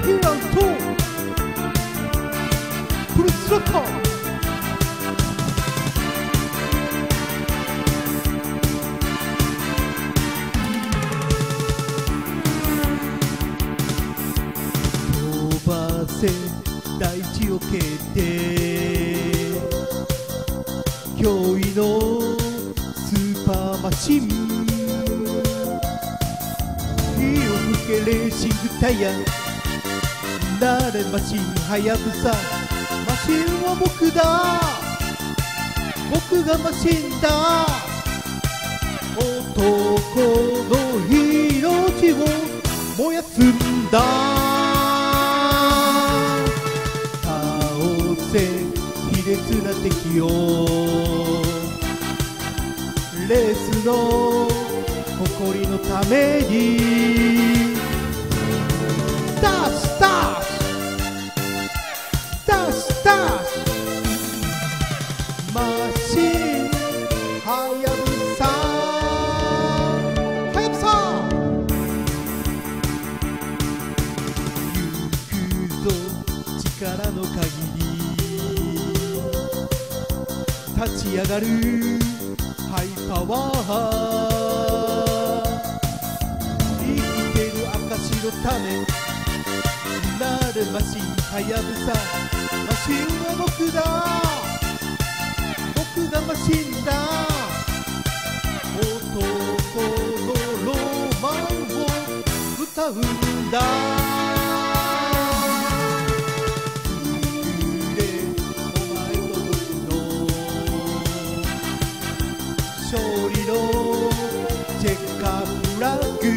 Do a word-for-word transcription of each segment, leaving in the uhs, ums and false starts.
ピーランとフルスロット飛ばせ大地を蹴って驚異のスーパーマシン火を吹けレーシングタイヤなれマシンはやぶさマシンは僕だ僕がマシンだ男の命を燃やすんだ倒せ卑劣な敵をレースの誇りのためにダッシュダッシュダッシュダッシュマシンはやぶさはやぶさ行くぞ力の限り立ち上がるハイパワー生きてる証のためなれマシンはやぶさマシンは僕だ僕がマシンだ男のロマンを歌うんだ勝利のチェッカーフラッグ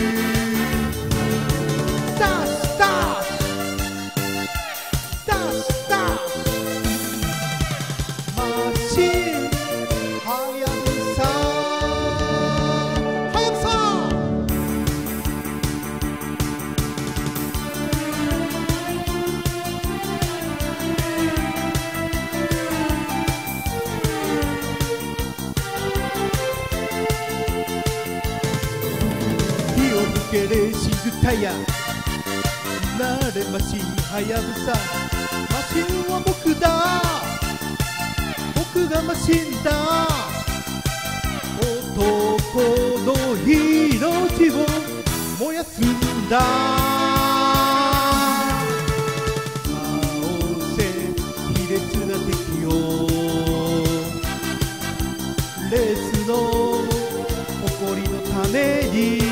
ダッシュダッシュダッシュダッシュマシンはやぶさはやぶさレーシングタイヤなれマシンはやぶさマシンは僕だ僕がマシンだ男の命を燃やすんだ倒せ卑劣な敵をレースの誇りのために